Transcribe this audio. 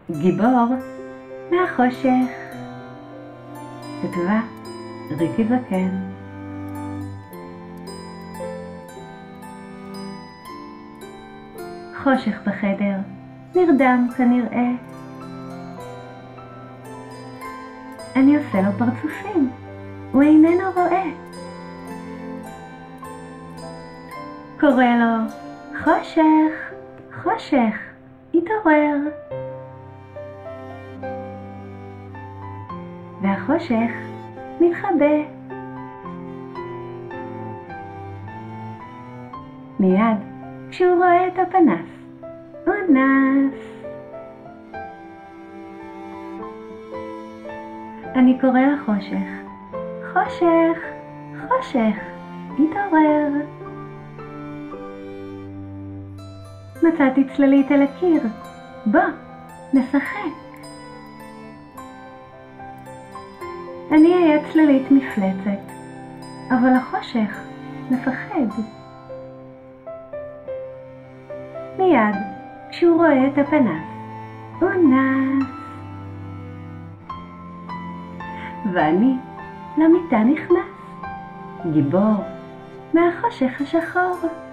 גיבור מהחושך. כתבה ריקי זקן. חושך בחדר, נרדם כנראה. אני עושה לו פרצופים, הוא איננו רואה. קורא לו, חושך, חושך, התעורר. והחושך מתחבא. מיד כשהוא רואה את הפנס, הוא נס. אני קורא לחושך, חושך, חושך, התעורר. מצאתי צללית על הקיר, בוא, נשחק. אני אהיה צללית מפלצת, אבל החושך מפחד. מיד כשהוא רואה את הפנס, הוא נס. ואני למיטה נכנס, גיבור מהחושך השחור.